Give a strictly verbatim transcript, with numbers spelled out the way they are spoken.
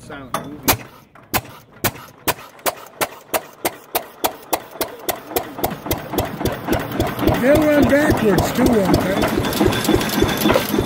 that silent movie. They'll run backwards too, won't they?